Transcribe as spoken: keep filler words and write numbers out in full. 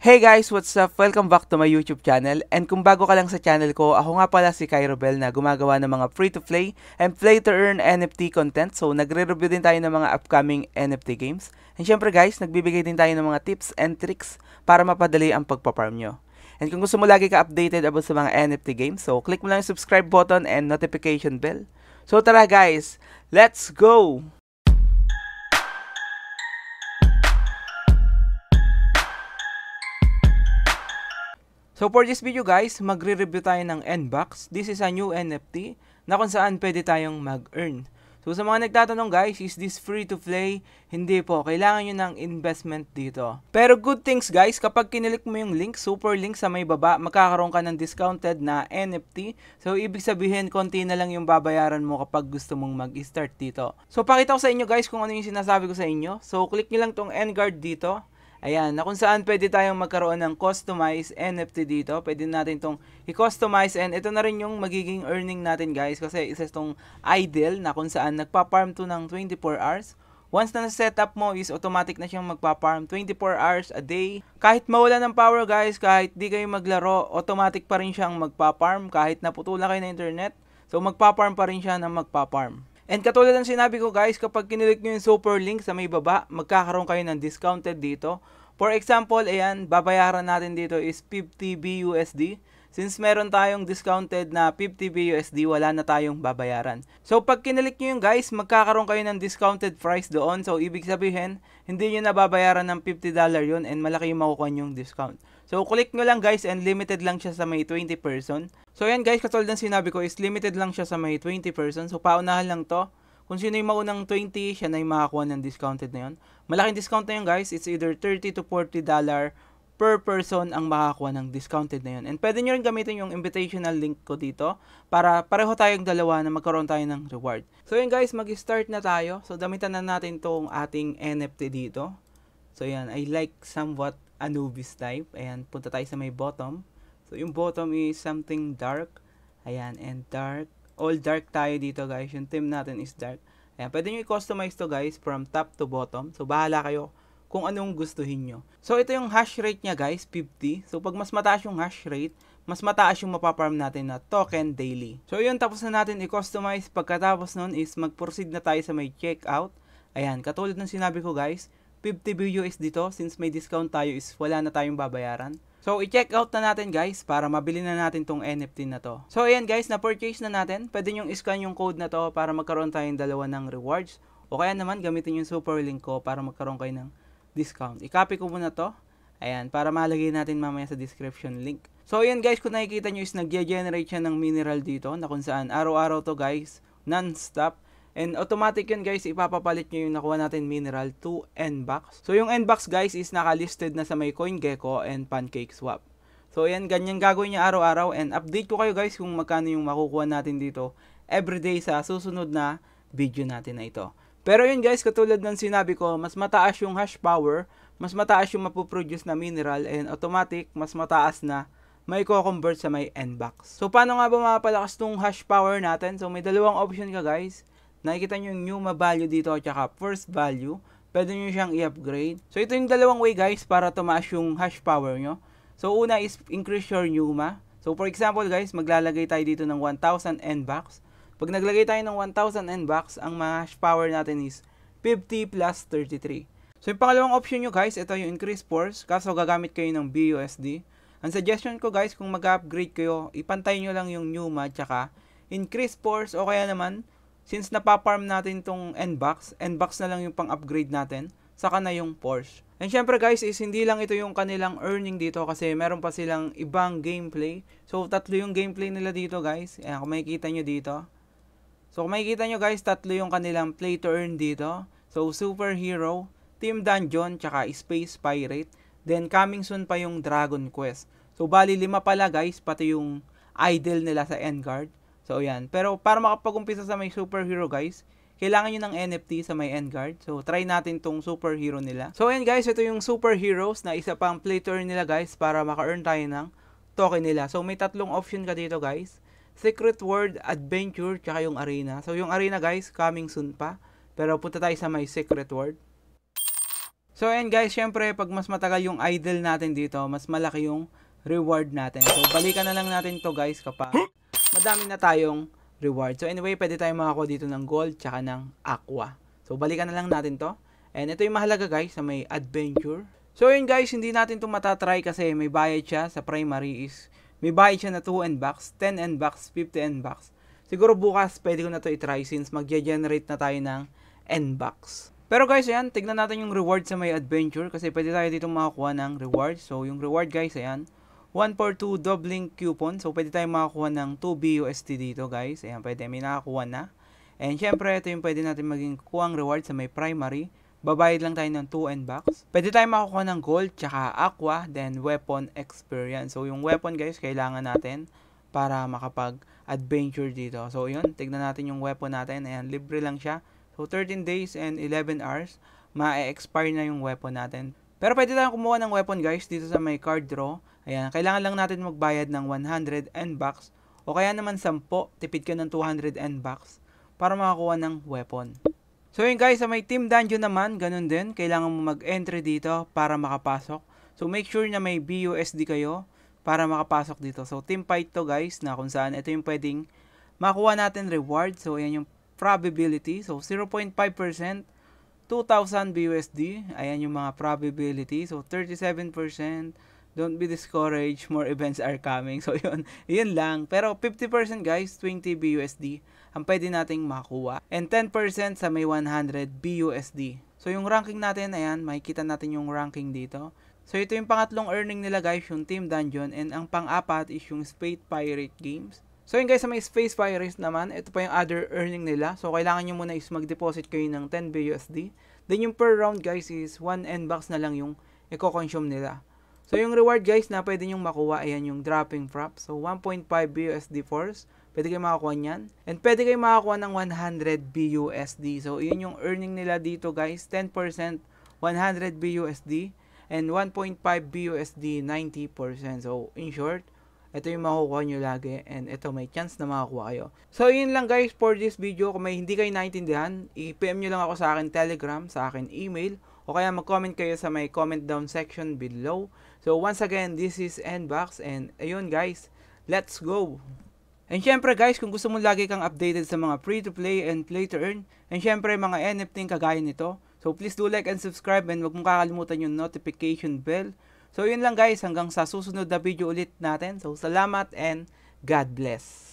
Hey guys, what's up? Welcome back to my YouTube channel. And kung bago ka lang sa channel ko, ako nga pala si Kyrobel na gumagawa ng mga free-to-play and play-to-earn N F T content. So, nagre-review din tayo ng mga upcoming N F T games. And syempre guys, nagbibigay din tayo ng mga tips and tricks para mapadali ang pagpaparm nyo. And kung gusto mo lagi ka updated about sa mga N F T games, so click mo lang yung subscribe button and notification bell. So tara guys, let's go! So for this video guys, magre-review tayo ng N-Box. This is a new N F T na kung saan pwede tayong mag-earn. So sa mga nagtatanong guys, is this free to play? Hindi po, kailangan nyo ng investment dito. Pero good things guys, kapag kinilik mo yung link, super link sa may baba, magkakaroon ka ng discounted na N F T. So ibig sabihin, konti na lang yung babayaran mo kapag gusto mong mag-start dito. So pakita ko sa inyo guys kung ano yung sinasabi ko sa inyo. So click nyo lang tong N-Guard dito. Ayan, na kung saan pwede tayong magkaroon ng customized N F T dito. Pwede natin itong i-customize and ito na rin yung magiging earning natin guys. Kasi isa itong idle na kung saan nagpa-farm to ng twenty-four hours. Once na na-set up mo is automatic na siyang magpa-farm twenty-four hours a day. Kahit mawala ng power guys, kahit di kayo maglaro, automatic pa rin siyang magpa-farm. Kahit naputulan kayo ng internet, so magpa-farm pa rin siya ng magpa-farm. And katulad ng sinabi ko guys, kapag kinilik nyo yung super link sa may baba, magkakaroon kayo ng discounted dito. For example, ayan, babayaran natin dito is fifty B U S D. Since meron tayong discounted na fifty B U S D, wala na tayong babayaran. So pag kinilik nyo yung guys, magkakaroon kayo ng discounted price doon. So ibig sabihin, hindi nyo na babayaran ng fifty dollars yun and malaki yung makukuha yung discount. So click nyo lang guys and limited lang siya sa may twenty person. So yan guys, katulad ng sinabi ko is limited lang siya sa may twenty person. So paunahan lang to. Kung sino yung maunang twenty, siya na yung makakuha ng discounted na yun. Malaking discount na yun guys. It's either thirty to forty dollars per person ang makakuha ng discounted na yun. And pwede nyo rin gamitin yung invitational link ko dito para pareho tayong dalawa na magkaroon tayo ng reward. So yun guys, mag-start na tayo. So damitan na natin tong ating N F T dito. So yan, I like somewhat Anubis type. Ayan, punta tayo sa may bottom. So yung bottom is something dark. Ayan, and dark. All dark tayo dito guys. Yung theme natin is dark. Ayan, pwede nyo i-customize to guys from top to bottom. So bahala kayo kung anong gustuhin nyo. So ito yung hash rate niya guys, fifty. So pag mas mataas yung hash rate, mas mataas yung mapaparm natin na token daily. So yun, tapos na natin i-customize. Pagkatapos nun is mag-proceed na tayo sa may checkout. Ayan, katulad ng sinabi ko guys, fifty B U S D dito. Since may discount tayo is wala na tayong babayaran. So, i-check out na natin guys para mabili na natin tong N F T na to. So, ayan guys, na-purchase na natin. Pwede nyo i-scan yung code na to para magkaroon tayong dalawa ng rewards. O kaya naman, gamitin yung super link ko para magkaroon kayo ng discount. I-copy ko muna to. Ayan, para malagay natin mamaya sa description link. So, ayan guys, kung nakikita nyo is nag-generate siya ng mineral dito na kung saan araw-araw to guys, non-stop. And automatic yun guys, ipapapalit nyo yung nakuha natin mineral to N-Box. So yung N-Box guys is nakalisted na sa may CoinGecko and PancakeSwap. So yan, ganyan gagawin niya araw-araw and update ko kayo guys kung magkano yung makukuha natin dito everyday sa susunod na video natin na ito. Pero yun guys, katulad ng sinabi ko, mas mataas yung hash power, mas mataas yung mapuproduce na mineral and automatic, mas mataas na may ko-convert sa may N-Box. So paano nga ba mapalakas tong hash power natin? So may dalawang option ka guys. Nakikita nyo yung Numa value dito at saka first value. Pwede nyo siyang i-upgrade. So ito yung dalawang way guys para tumaas yung hash power nyo. So una is increase your Numa. So for example guys, maglalagay tayo dito ng one thousand N-Box. Pag naglagay tayo ng one thousand N-Box, ang hash power natin is fifty plus thirty-three. So yung pangalawang option nyo guys, ito yung increase force. Kaso gagamit kayo ng B U S D. Ang suggestion ko guys, kung mag-upgrade kayo, ipantay nyo lang yung Numa at saka increase force o kaya naman since napaparm natin tong N-Box, N-Box na lang yung pang-upgrade natin, saka na yung Porsche. And syempre guys, is hindi lang ito yung kanilang earning dito kasi meron pa silang ibang gameplay. So tatlo yung gameplay nila dito guys. Ayan, kung makikita nyo dito. So kung makikita nyo guys, tatlo yung kanilang play to earn dito. So Superhero, Team Dungeon, tsaka Space Pirate. Then coming soon pa yung Dragon Quest. So bali lima pala guys, pati yung idle nila sa N-Guard. So, yan. Pero, para makapag-umpisa sa may superhero, guys, kailangan nyo ng N F T sa may N-Guard. So, try natin tong superhero nila. So, yan, guys. Ito yung superheroes na isa pang play to earn nila, guys, para maka-earn tayo ng token nila. So, may tatlong option ka dito, guys. Secret World, Adventure, tsaka yung Arena. So, yung Arena, guys, coming soon pa. Pero, punta tayo sa may Secret World. So and guys, syempre pag mas matagal yung idle natin dito, mas malaki yung reward natin. So balikan na lang natin to guys kapag madami na tayong reward. So anyway, pwede tayong makakuha dito ng gold tsaka ng aqua. So balikan na lang natin to. And ito yung mahalaga guys sa may adventure. So yun guys, hindi natin to matatry kasi may bayad siya sa primary is may bayad siya na two N bucks, ten N bucks, fifty N bucks. Siguro bukas pwede ko na to i-try since magge-generate na tayo ng N bucks. Pero guys, ayan, tignan natin yung reward sa may adventure kasi pwede tayo dito makakuha ng reward. So, yung reward guys, ayan, one for two doubling coupon. So, pwede tayo makakuha ng two B U S D dito guys. Ayan, pwede, may nakakuha na. And syempre, ito yung pwede natin maging kuhang reward sa may primary. Babayad lang tayo ng two N bucks. Pwede tayo makakuha ng gold, tsaka aqua, then weapon experience. So, yung weapon guys, kailangan natin para makapag-adventure dito. So, yun, tignan natin yung weapon natin. Ayan, libre lang siya. So, thirteen days and eleven hours, ma-expire na yung weapon natin. Pero pwede tayong kumuha ng weapon guys dito sa may card draw. Ayan, kailangan lang natin magbayad ng one hundred N bucks o kaya naman ten, tipid ka ng two hundred N bucks para makakuha ng weapon. So yun guys, sa may team dungeon naman, ganun din. Kailangan mo mag-entry dito para makapasok. So make sure na may B U S D kayo para makapasok dito. So team fight to guys, na kung saan ito yung pwedeng makuha natin reward. So ayan yung probability. So, zero point five percent, two thousand B U S D. Ayan yung mga probability. So, thirty-seven percent. Don't be discouraged. More events are coming. So, yun. Yun lang. Pero, fifty percent guys, twenty B U S D ang pwede nating makuha. And ten percent sa may one hundred B U S D. So, yung ranking natin, ayan, makikita natin yung ranking dito. So, ito yung pangatlong earning nila guys, yung Team Dungeon. And ang pang-apat is yung Spade Pirate Games. So yun guys, sa may Space Pirates naman, ito pa yung other earning nila. So kailangan nyo muna is mag-deposit kayo ng ten B U S D. Then yung per round guys is one N bucks na lang yung i-consume nila. So yung reward guys na pwede nyong makuha, ayan yung dropping prop. So one point five B U S D force, pwede kayo makakuha nyan. And pwede kayo makakuha ng one hundred B U S D. So yun yung earning nila dito guys, ten percent one hundred B U S D and one point five B U S D ninety percent. So in short, ito yung makukuha nyo lagi and ito may chance na makakuha kayo. So yun lang guys for this video. Kung may hindi kayo naintindihan, i-P M nyo lang ako sa akin Telegram, sa akin email, o kaya mag-comment kayo sa may comment down section below. So once again, this is N bucks and ayun guys, let's go! And syempre guys, kung gusto mo lagi kang updated sa mga free to play and play to earn, and syempre mga N F T kagaya nito, so please do like and subscribe and wag mong kakalimutan yung notification bell. So yun lang guys, hanggang sa susunod na video ulit natin. So salamat and God bless.